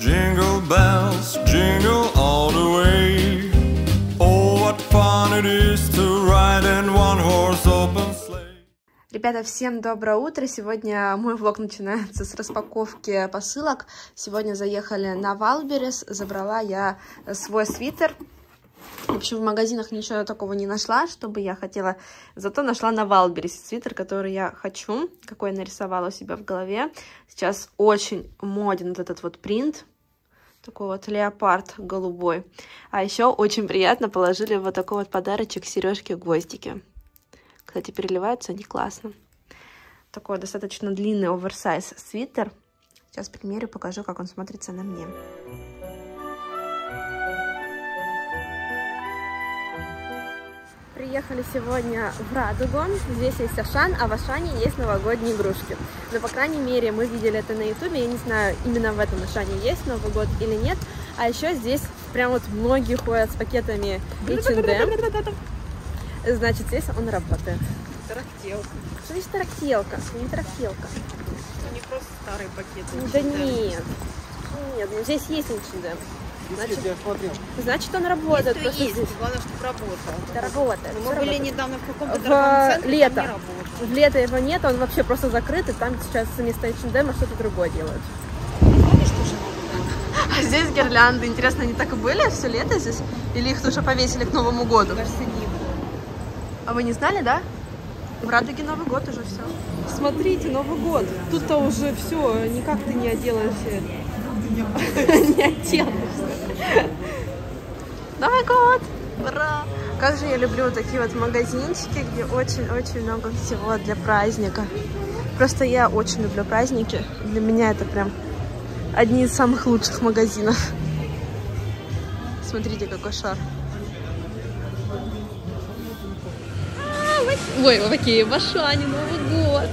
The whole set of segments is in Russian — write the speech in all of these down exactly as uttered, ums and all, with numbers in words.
Jingle bells, jingle all the way. Oh, what fun it is to ride in one horse open sleigh. Ребята, всем доброе утро! Сегодня мой влог начинается с распаковки посылок. Сегодня заехали на Вайлдберрис, забрала я свой свитер. В общем, в магазинах ничего такого не нашла, чтобы я хотела. Зато нашла на Вайлдберрисе свитер, который я хочу, какой я нарисовала у себя в голове. Сейчас очень моден вот этот вот принт. Такой вот леопард голубой. А еще очень приятно положили вот такой вот подарочек, сережки-гвоздики. Кстати, переливаются они классно. Такой достаточно длинный оверсайз свитер. Сейчас примерю, покажу, как он смотрится на мне. Приехали сегодня в Радугу. Здесь есть Ашан, а в Ашане есть новогодние игрушки. Но, по крайней мере, мы видели это на ютубе. Я не знаю, именно в этом Ашане есть Новый год или нет. А еще здесь прям вот многие ходят с пакетами эйч энд эм. Значит, здесь он работает. Тарахтелка. Что здесь тарахтелка? Не тарахтелка. Это не просто старые пакеты. Да нет. Нет, ну здесь есть эйч энд эм. Значит, значит, он работает. Есть, просто есть. здесь. Главное, чтобы работал. Это работает. Мы были работает. недавно в каком-то В торговом центре, лето. там не работает. В лето его нет, он вообще просто закрыт, и там сейчас вместо эйч энд эм что-то другое делают. А здесь гирлянды. Интересно, они так и были все лето здесь? Или их тоже повесили к Новому году? Кажется, не было. А вы не знали, да? В Радуге Новый год уже все. Смотрите, Новый год. Тут-то уже все, никак ты не оделаешься. Не оделаешься. Новый год! Ура! Как же я люблю вот такие вот магазинчики, где очень-очень много всего для праздника. Просто я очень люблю праздники. Для меня это прям одни из самых лучших магазинов. Смотрите, какой шар. Ой, в Окее, в Ашане Новый год.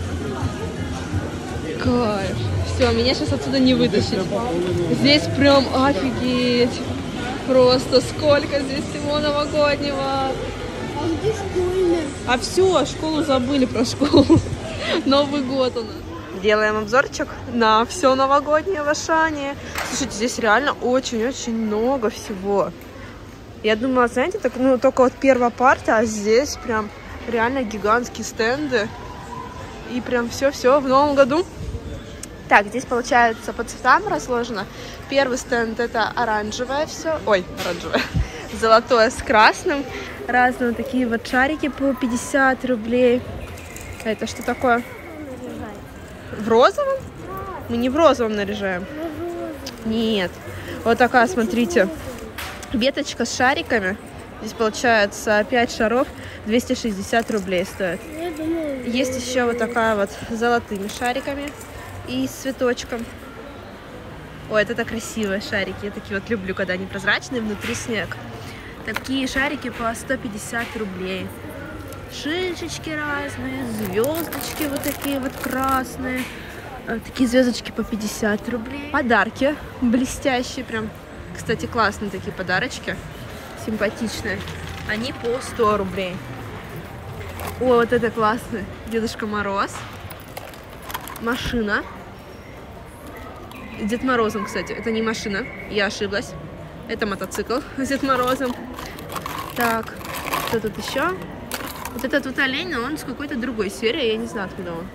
Кайф. Все, меня сейчас отсюда не вытащить. Здесь прям офигеть. Просто сколько здесь всего новогоднего. А где школьная? А все, школу забыли про школу. Новый год у нас. Делаем обзорчик на все новогоднее в Ашане. Слушайте, здесь реально очень-очень много всего. Я думала, знаете, так, ну, только вот первая парта, а здесь прям реально гигантские стенды. И прям все-все в новом году. Так, здесь получается по цветам разложено. Первый стенд это оранжевое все. Ой, оранжевое. Золотое с красным. Разные такие вот шарики по пятьдесят рублей. Это что такое? В розовом? Мы не в розовом наряжаем. Нет. Вот такая, смотрите, веточка с шариками. Здесь получается пять шаров, двести шестьдесят рублей стоит. Есть еще вот такая вот с золотыми шариками и с цветочком. Ой, это так красивые шарики. Я такие вот люблю, когда они прозрачные, внутри снег. Такие шарики по сто пятьдесят рублей. Шишечки разные, звездочки вот такие вот красные. Такие звездочки по пятьдесят рублей. Подарки блестящие прям. Кстати, классные такие подарочки. Симпатичные. Они по сто рублей. О, вот это классно. Дедушка Мороз. Машина. С Дед Морозом, кстати. Это не машина. Я ошиблась. Это мотоцикл с Дед Морозом. Так, что тут еще? Вот этот вот олень, но он с какой-то другой серии. Я не знаю, откуда он.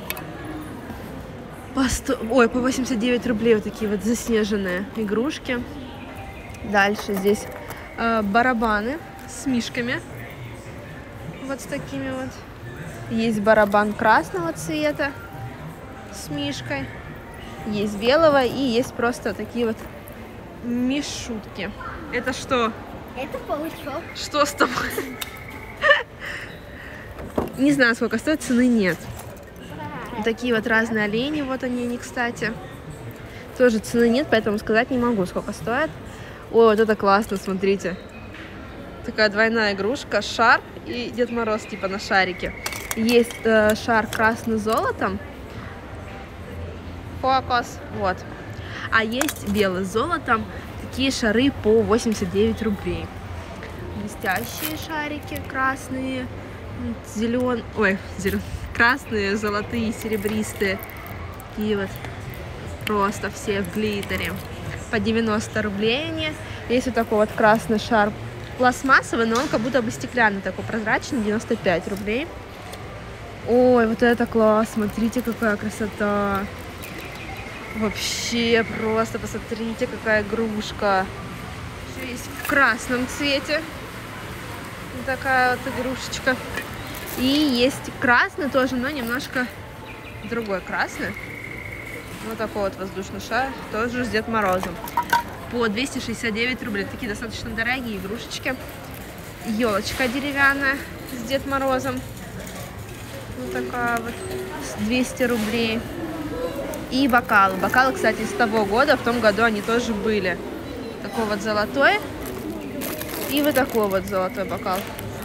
По сто... Ой, по восемьдесят девять рублей вот такие вот заснеженные игрушки. Дальше здесь э, барабаны с мишками. Вот с такими вот. Есть барабан красного цвета с мишкой. Есть белого и есть просто такие вот мишутки. Это что? Это паучок. Что с тобой? Не знаю, сколько стоит, цены нет. Вот такие вот разные олени, вот они, они, кстати. Тоже цены нет, поэтому сказать не могу, сколько стоит. Ой, вот это классно, смотрите. Такая двойная игрушка, шар и Дед Мороз типа на шарике. Есть э, шар красный золотом. Фокус. Вот. А есть белый с золотом. Такие шары по восемьдесят девять рублей. Блестящие шарики красные, зеленые, ой, зелен... красные, золотые, серебристые. Такие вот просто все в глиттере. по девяносто рублей они. Есть вот такой вот красный шар пластмассовый, но он как будто бы стеклянный, такой прозрачный, девяносто пять рублей. Ой, вот это класс, смотрите, какая красота. Вообще просто посмотрите, какая игрушка. Еще есть в красном цвете. Вот такая вот игрушечка. И есть красный тоже, но немножко другой красный. Вот такой вот воздушный шар, тоже с Дед Морозом. По двести шестьдесят девять рублей. Такие достаточно дорогие игрушечки. Елочка деревянная с Дед Морозом. Вот такая вот, двести рублей. И бокалы. Бокалы, кстати, из того года. В том году они тоже были. Такой вот золотой. И вот такой вот золотой бокал.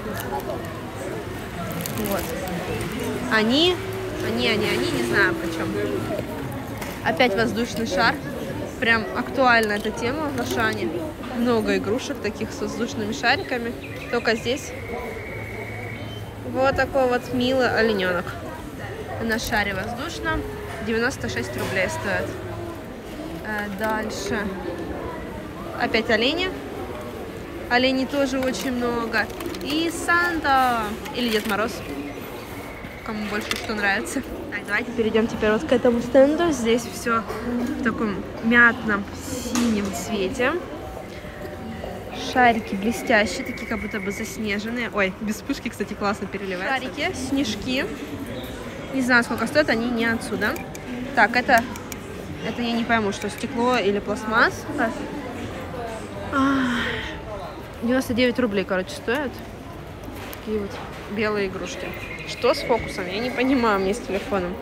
Вот. Они, они, они, они, не знаю почем. Опять воздушный шар. Прям актуальна эта тема в Ашане. Много игрушек таких с воздушными шариками. Только здесь вот такой вот милый олененок. На шаре воздушном. девяносто шесть рублей стоит. Дальше. Опять олени. Оленей тоже очень много. И Санта. Или Дед Мороз. Кому больше что нравится. Так, давайте перейдем теперь вот к этому стенду. Здесь все в таком мятном синем цвете. Шарики блестящие, такие как будто бы заснеженные. Ой, без вспышки, кстати, классно переливаются. Шарики, снежки. Не знаю, сколько стоят, они не отсюда. Так, это, это я не пойму, что стекло или пластмасс. девяносто девять рублей, короче, стоят. Такие вот белые игрушки. Что с фокусом? Я не понимаю, мне с телефоном.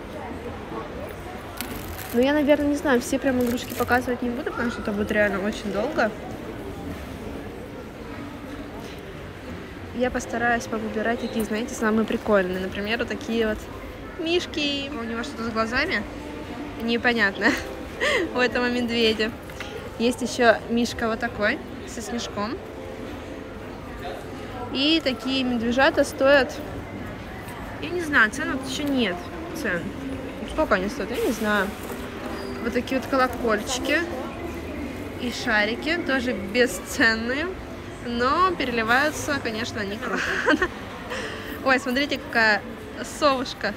Но я, наверное, не знаю, все прям игрушки показывать не буду, потому что это будет реально очень долго. Я постараюсь повыбирать такие, знаете, самые прикольные. Например, вот такие вот мишки. У него что-то с глазами непонятно. У этого медведя. Есть еще мишка вот такой, со снежком. И такие медвежата стоят... Я не знаю, цен вот еще нет. Цен. Сколько они стоят, я не знаю. Вот такие вот колокольчики. И шарики. Тоже бесценные. Но переливаются, конечно, они круто. Ой, смотрите, какая совушка.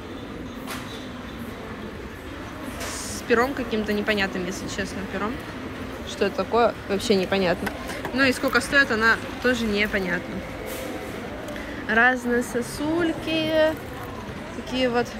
С пером каким-то непонятным, если честно, пером. Что это такое, вообще непонятно. Ну и сколько стоит, она тоже непонятна. Разные сосульки. Такие вот.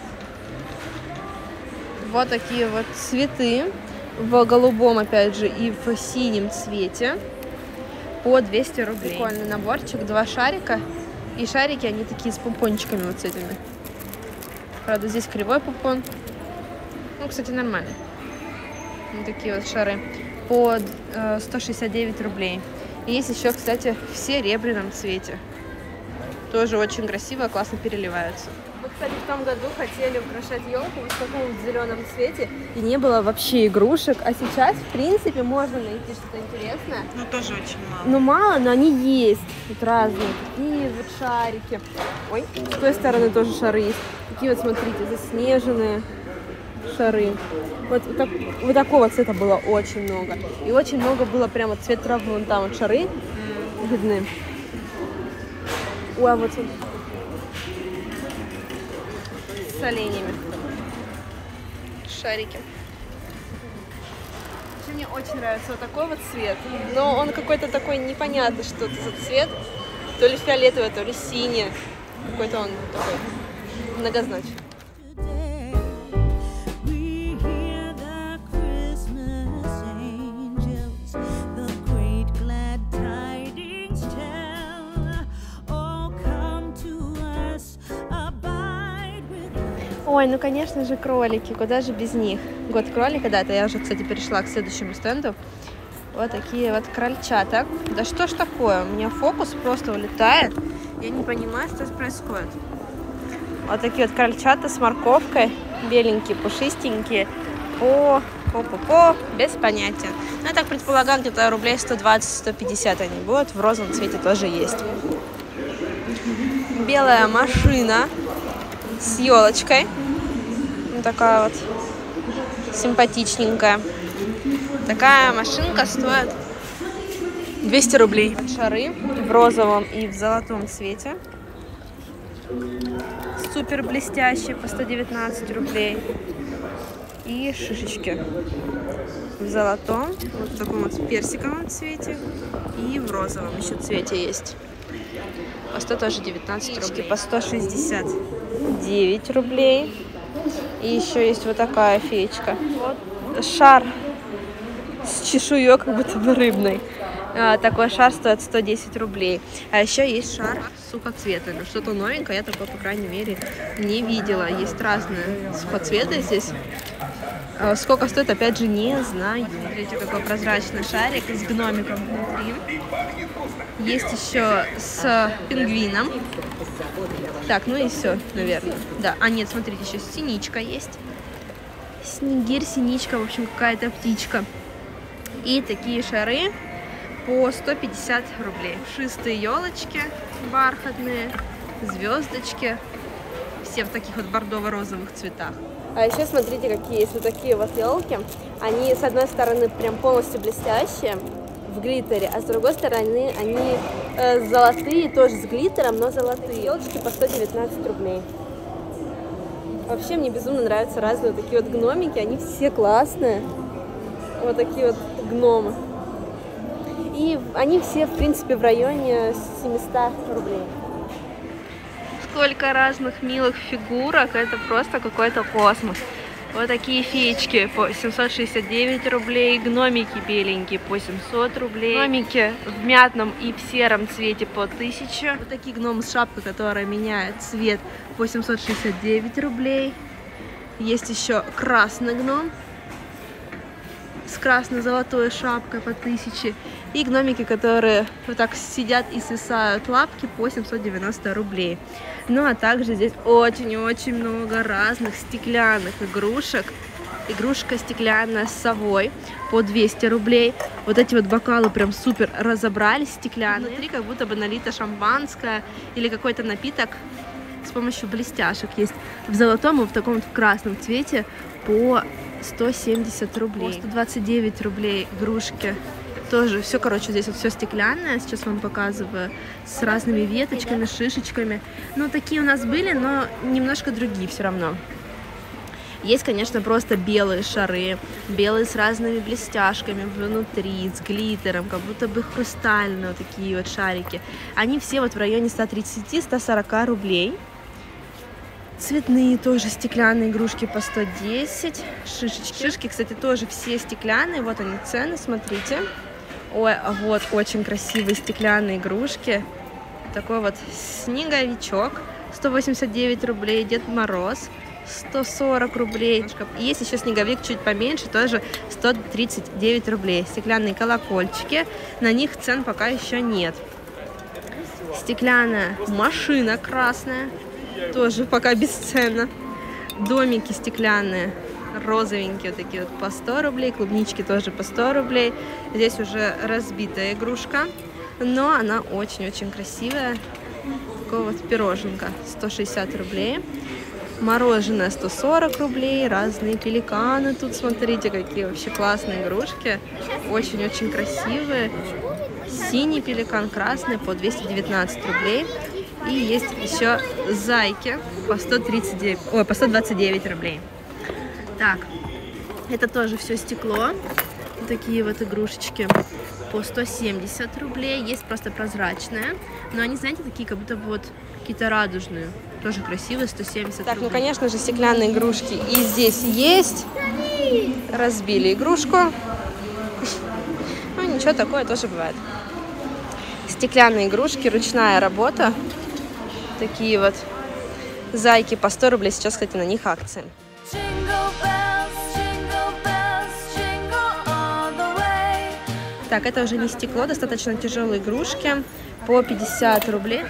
Вот такие вот цветы. В голубом, опять же, и в синем цвете. По двести рублей. Прикольный наборчик, два шарика. И шарики, они такие с помпончиками вот с этими. Правда, здесь кривой помпон. Ну, кстати, нормально. Вот такие вот шары. По э, сто шестьдесят девять рублей. И есть еще, кстати, в серебряном цвете. Тоже очень красиво, классно переливаются. Мы, кстати, в том году хотели украшать елку вот в таком вот зеленом цвете. И не было вообще игрушек. А сейчас, в принципе, можно найти что-то интересное. Ну, тоже очень мало. Ну, мало, но они есть. Тут разные. Такие вот шарики. Ой, с той стороны тоже шары есть. Такие вот, смотрите, заснеженные шары. Вот, вот, так, вот такого цвета было очень много. И очень много было прямо цвет травы. Вон там вот шары mm. видны. Ой, а вот он. С оленями. Шарики. Мне очень нравится вот такой вот цвет. Но он какой-то такой непонятный, что это за цвет. То ли фиолетовый, то ли синий. Какой-то он такой многозначный. Ой, ну конечно же кролики, куда же без них. Год кролика, да, это я уже, кстати, перешла к следующему стенду. Вот такие вот крольчата. Да что ж такое, у меня фокус просто улетает. Я не понимаю, что происходит. Вот такие вот крольчата с морковкой. Беленькие, пушистенькие. По, по, по, по, без понятия. Ну, я так предполагаю, где-то рублей сто двадцать — сто пятьдесят они будут. В розовом цвете тоже есть. Белая машина с елочкой. Вот такая вот симпатичненькая. Такая машинка стоит двести рублей. Шары в розовом и в золотом цвете. Супер блестящие по сто девятнадцать рублей. И шишечки в золотом, вот в таком вот персиковом цвете и в розовом еще цвете есть. По сто тоже девятнадцать рублей. По сто шестьдесят девять рублей. И еще есть вот такая феечка. Вот шар с чешуей, как будто бы рыбной. А, такой шар стоит сто десять рублей. А еще есть шар с сухоцветами. Что-то новенькое, я такое, по крайней мере, не видела. Есть разные сухоцветы здесь. А, сколько стоит, опять же, не знаю. Смотрите, какой прозрачный шарик с гномиком внутри. Есть еще с пингвином. Так, ну и все, наверное. Да, а нет, смотрите, еще синичка есть. Снегирь, синичка, в общем, какая-то птичка. И такие шары по сто пятьдесят рублей. Пушистые елочки бархатные, звездочки. Все в таких вот бордово-розовых цветах. А еще смотрите, какие есть вот такие вот елки. Они, с одной стороны, прям полностью блестящие в глиттере, а с другой стороны, они э, золотые, тоже с глиттером, но золотые. Елочки по сто девятнадцать рублей. Вообще, мне безумно нравятся разные вот такие вот гномики. Они все классные. Вот такие вот гномы. И они все, в принципе, в районе семисот рублей. Сколько разных милых фигурок, это просто какой-то космос. Вот такие феечки по семьсот шестьдесят девять рублей, гномики беленькие по семьсот рублей, гномики в мятном и в сером цвете по тысяче. Вот такие гномы с шапкой, которая меняет цвет, по семьсот шестьдесят девять рублей. Есть еще красный гном с красно-золотой шапкой по тысяче. И гномики, которые вот так сидят и свисают лапки, по семьсот девяносто рублей. Ну а также здесь очень-очень много разных стеклянных игрушек. Игрушка стеклянная с совой по двести рублей. Вот эти вот бокалы прям супер разобрались, стеклянные. Внутри как будто бы налито шампанское или какой-то напиток с помощью блестяшек. Есть в золотом и в таком вот в красном цвете по сто семьдесят рублей. сто двадцать девять рублей игрушки. Тоже все, короче, здесь вот все стеклянное. Сейчас вам показываю. С разными веточками, шишечками. Ну, такие у нас были, но немножко другие все равно. Есть, конечно, просто белые шары. Белые с разными блестяшками внутри, с глиттером, как будто бы хрустальные вот такие вот шарики. Они все вот в районе ста тридцати — ста сорока рублей. Цветные тоже стеклянные игрушки по сто десять. Шишечки. Шишки, кстати, тоже все стеклянные. Вот они цены, смотрите. Ой, а вот очень красивые стеклянные игрушки. Такой вот снеговичок. сто восемьдесят девять рублей. Дед Мороз. сто сорок рублей. Есть еще снеговик чуть поменьше, тоже сто тридцать девять рублей. Стеклянные колокольчики. На них цен пока еще нет. Стеклянная машина красная. Тоже пока бесценно. Домики стеклянные, розовенькие, вот такие вот по сто рублей. Клубнички тоже по сто рублей. Здесь уже разбитая игрушка, но она очень-очень красивая. Такого вот пироженка, сто шестьдесят рублей. Мороженое сто сорок рублей. Разные пеликаны тут, смотрите, какие вообще классные игрушки. Очень-очень красивые. Синий пеликан, красный по двести девятнадцать рублей. И есть еще зайки по сто тридцать девять, ой, по сто двадцать девять рублей. Так, это тоже все стекло. Вот такие вот игрушечки по сто семьдесят рублей. Есть просто прозрачные. Но они, знаете, такие, как будто вот какие-то радужные. Тоже красивые, сто семьдесят рублей. Так, ну, конечно же, стеклянные игрушки и здесь есть. Разбили игрушку. Ну, ничего, такое тоже бывает. Стеклянные игрушки, ручная работа. Такие вот зайки по сто рублей. Сейчас, кстати, на них акции. Так, это уже не стекло, достаточно тяжелые игрушки. По пятьдесят рублей.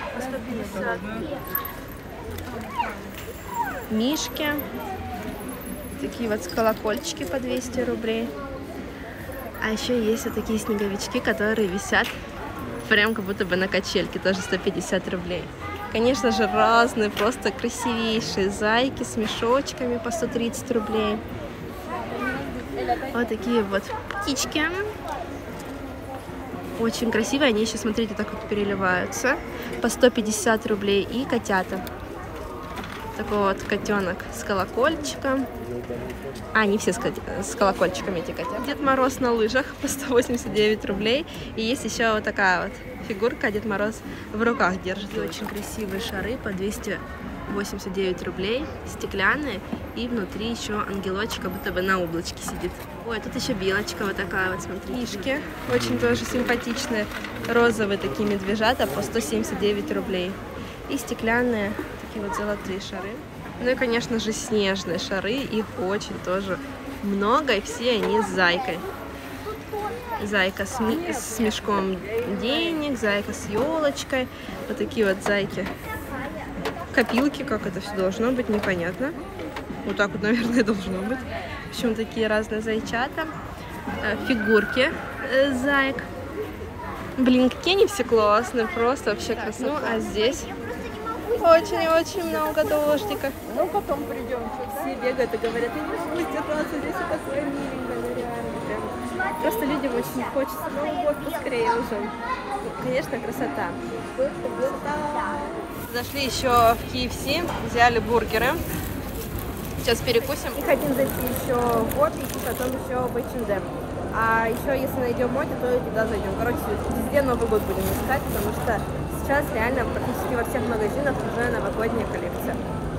Мишки. Такие вот колокольчики по двести рублей. А еще есть вот такие снеговички, которые висят прям как будто бы на качельке. Тоже сто пятьдесят рублей. Конечно же, разные, просто красивейшие зайки с мешочками по сто тридцать рублей. Вот такие вот птички. Очень красивые. Они еще, смотрите, так вот переливаются. По сто пятьдесят рублей. И котята. Такой вот котенок с колокольчиком. А, не все с, с колокольчиками эти котята. Дед Мороз на лыжах по сто восемьдесят девять рублей. И есть еще вот такая вот фигурка. Дед Мороз в руках держит. И очень красивые шары по двести восемьдесят девять рублей. Стеклянные. И внутри еще ангелочек, как будто бы на облачке сидит. Ой, тут еще белочка вот такая вот, смотрите. Мишки. Очень тоже симпатичные. Розовые такие медвежата по сто семьдесят девять рублей. И стеклянные такие вот золотые шары. Ну и, конечно же, снежные шары. Их очень тоже много. И все они с зайкой. Зайка с, ми с мешком денег, зайка с елочкой. Вот такие вот зайки. Копилки, как это все должно быть, непонятно. Вот так вот, наверное, должно быть. В общем, такие разные зайчата. Фигурки зайк. Блин, какие они все классные, просто вообще красота. Ну, а здесь очень-очень много дождика. Ну, потом придем. Все бегают и говорят, я не могу держаться, здесь такое миленькое, реально прям. Просто людям очень хочется Новый год поскорее уже. Конечно, красота. Зашли еще в кей эф си, взяли бургеры. Сейчас перекусим. И хотим зайти еще в Опик, и потом еще в эйч энд эм. А еще, если найдем Моти, то и туда зайдем. Короче, везде Новый год будем искать, потому что сейчас реально практически во всех магазинах уже новогодняя коллекция.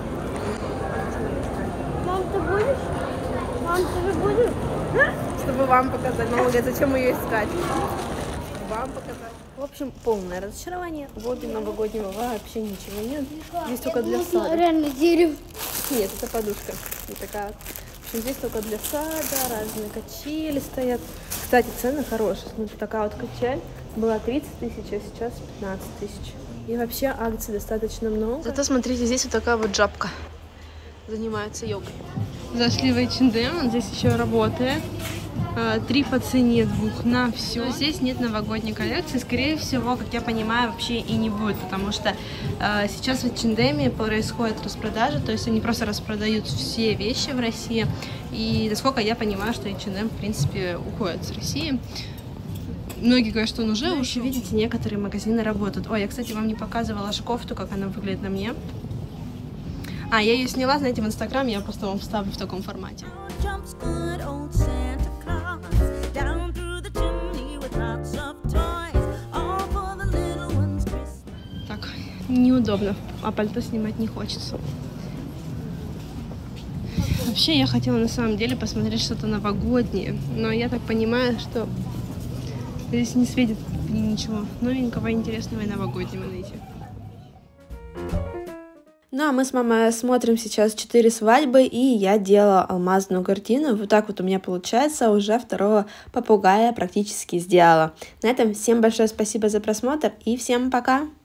Мам, ты будешь? Мам, ты же будешь? Чтобы вам показать. Мама говорит, зачем ее искать? Вам показать. В общем, полное разочарование. В Обе новогоднего вообще ничего нет. Здесь только для сада. Реально дерево. Нет, это подушка. Вот такая вот. В общем, здесь только для сада, разные качели стоят. Кстати, цены хорошие. Смотрите, такая вот качель была тридцать тысяч, а сейчас пятнадцать тысяч. И вообще акций достаточно много. Зато смотрите, здесь вот такая вот жабка. Занимается йогой. Зашли в эйч энд эм, он здесь еще работает. Три по цене двух на все. Но здесь нет новогодней коллекции. Скорее всего, как я понимаю, вообще и не будет, потому что э, сейчас в эйч энд эм происходит распродажа, то есть они просто распродают все вещи в России. И насколько я понимаю, что эйч энд эм в принципе уходит с России. Многие говорят, что он уже ушел. Видите, некоторые магазины работают. Ой, я, кстати, вам не показывала кофту, как она выглядит на мне. А, я ее сняла, знаете, в Инстаграм, я просто вам вставлю в таком формате. Так, неудобно, а пальто снимать не хочется. Вообще, я хотела на самом деле посмотреть что-то новогоднее, но я так понимаю, что здесь не светит ничего новенького, интересного и новогоднего найти. Ну, а мы с мамой смотрим сейчас четыре свадьбы, и я делала алмазную картину. Вот так вот у меня получается, уже второго попугая практически сделала. На этом всем большое спасибо за просмотр, и всем пока!